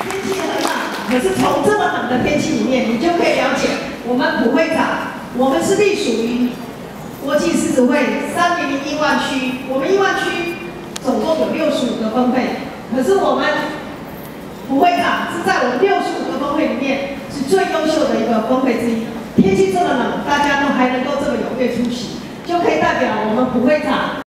天气很冷，可是从这么冷的天气里面，你就可以了解我们普会长，我们是隶属于国际狮子会300亿万区，我们亿万区总共有65个分会，可是我们普会长是在我们65个分会里面是最优秀的一个分会之一。天气这么冷，大家都还能够这么踊跃出席，就可以代表我们普会长。